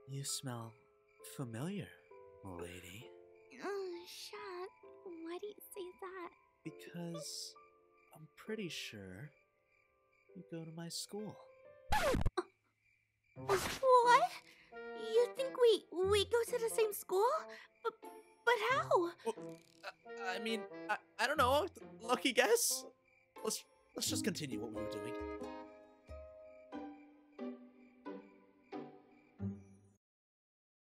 You smell familiar, lady. Shut. Why do you say that? Because I'm pretty sure you go to my school. What? You think we go to the same school? But how? Well, I mean, I don't know. Lucky guess. Let's just continue what we were doing.